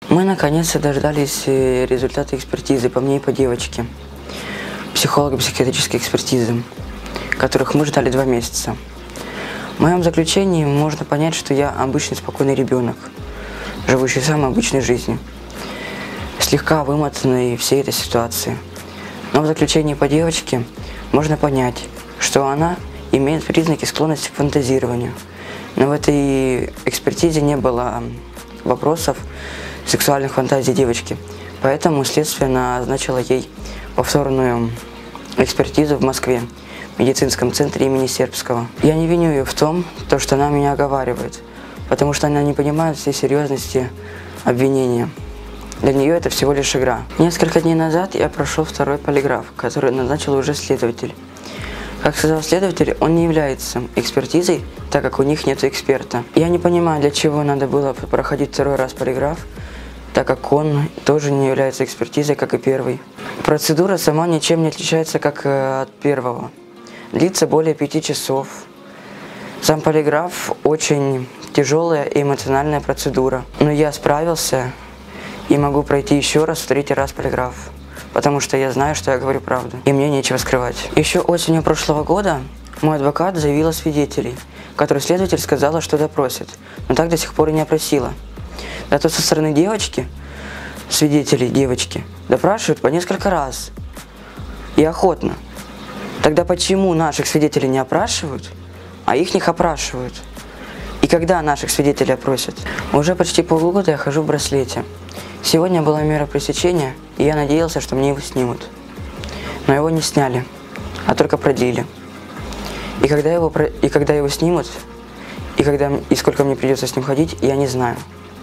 Мы наконец-то дождались результата экспертизы по мне и по девочке. Психолого-психиатрической экспертизы, которых мы ждали 2 месяца. В моем заключении можно понять, что я обычный спокойный ребенок, живущий самой обычной жизнью, слегка вымотанный всей этой ситуации. Но в заключении по девочке можно понять, что она имеет признаки склонности к фантазированию. Но в этой экспертизе не было вопросов сексуальных фантазий девочки, поэтому следствие назначило ей повторную экспертизу в Москве, в медицинском центре имени Сербского. Я не виню ее в том, что она меня оговаривает, потому что она не понимает всей серьезности обвинения. Для нее это всего лишь игра. Несколько дней назад я прошел 2-й полиграф, который назначил уже следователь. Как сказал следователь, он не является экспертизой, так как у них нет эксперта. Я не понимаю, для чего надо было проходить 2-й раз полиграф, так как он тоже не является экспертизой, как и 1-й. Процедура сама ничем не отличается, как от 1-го. Длится более 5 часов. Сам полиграф очень тяжелая и эмоциональная процедура. Но я справился и могу пройти еще раз, в 3-й раз полиграф. Потому что я знаю, что я говорю правду, и мне нечего скрывать. Еще осенью прошлого года мой адвокат заявила свидетелей, которые следователь сказала, что допросит, но так до сих пор и не опросила. Зато со стороны девочки, свидетелей девочки, допрашивают по несколько раз и охотно. Тогда почему наших свидетелей не опрашивают, а их опрашивают? И когда наших свидетелей опросят? Уже почти полгода я хожу в браслете. Сегодня была мера пресечения, и я надеялся, что мне его снимут. Но его не сняли, а только продлили. И когда его снимут, и сколько мне придется с ним ходить, я не знаю.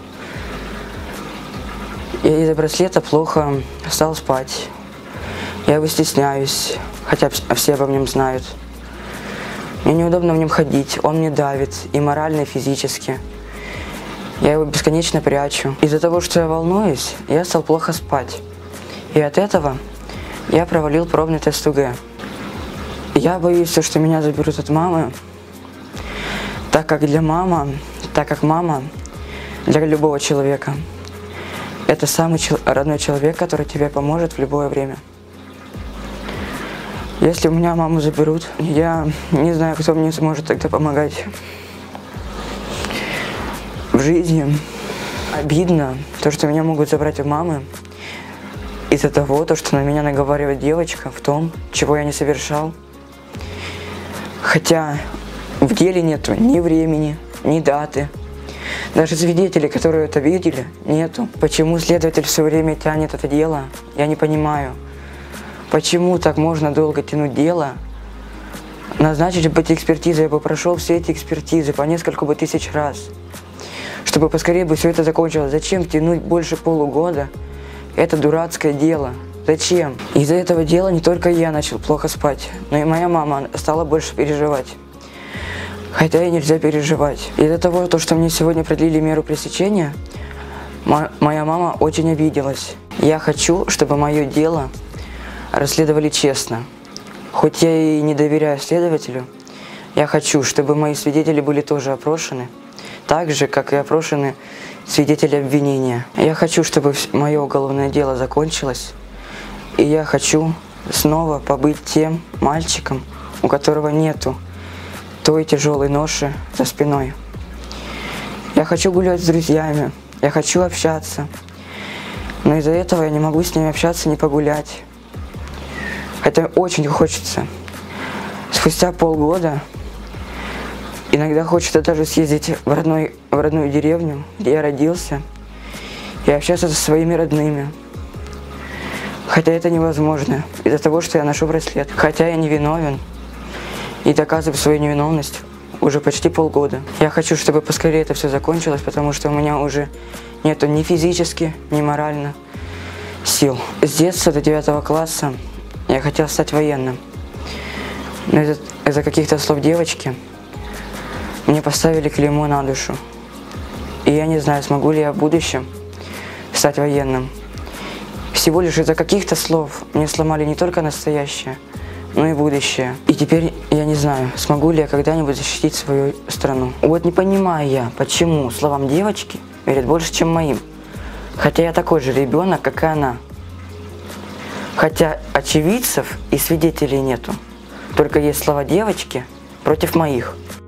Я из-за браслета плохо стал спать. Я его стесняюсь, хотя все обо мне знают. Мне неудобно в нем ходить, он мне давит и морально, и физически. Я его бесконечно прячу. Из-за того, что я волнуюсь, я стал плохо спать. И от этого я провалил пробный тест УГ. Я боюсь, что меня заберут от мамы, так как мама для любого человека – это самый родной человек, который тебе поможет в любое время. Если у меня маму заберут, я не знаю, кто мне сможет тогда помогать в жизни. Обидно, что меня могут забрать у мамы из-за того, что на меня наговаривает девочка в том, чего я не совершал. Хотя в деле нету ни времени, ни даты. Даже свидетелей, которые это видели, нету. Почему следователь все время тянет это дело, я не понимаю. Почему так можно долго тянуть дело? Назначить бы эти экспертизы, я бы прошел все эти экспертизы по несколько тысяч раз. Чтобы поскорее бы все это закончилось. Зачем тянуть больше полугода? Это дурацкое дело. Зачем? Из-за этого дела не только я начал плохо спать, но и моя мама стала больше переживать. Хотя и нельзя переживать. Из-за того, что мне сегодня продлили меру пресечения, моя мама очень обиделась. Я хочу, чтобы мое дело расследовали честно. Хоть я и не доверяю следователю, я хочу, чтобы мои свидетели были тоже опрошены, так же, как и опрошены свидетели обвинения. Я хочу, чтобы мое уголовное дело закончилось, и я хочу снова побыть тем мальчиком, у которого нету той тяжелой ноши за спиной. Я хочу гулять с друзьями, я хочу общаться, но из-за этого я не могу с ними общаться, не погулять. Хотя очень хочется. Спустя полгода иногда хочется даже съездить в родную деревню, где я родился, и общаться со своими родными. Хотя это невозможно из-за того, что я ношу браслет. Хотя я не виновен и доказываю свою невиновность уже почти полгода. Я хочу, чтобы поскорее это все закончилось, потому что у меня уже нету ни физически, ни морально сил. С детства до 9 класса я хотел стать военным, но из-за каких-то слов девочки мне поставили клеймо на душу. И я не знаю, смогу ли я в будущем стать военным. Всего лишь из-за каких-то слов мне сломали не только настоящее, но и будущее. И теперь я не знаю, смогу ли я когда-нибудь защитить свою страну. Вот не понимаю я, почему словам девочки верят больше, чем моим. Хотя я такой же ребенок, как и она. Хотя очевидцев и свидетелей нету. Только есть слова девочки против моих.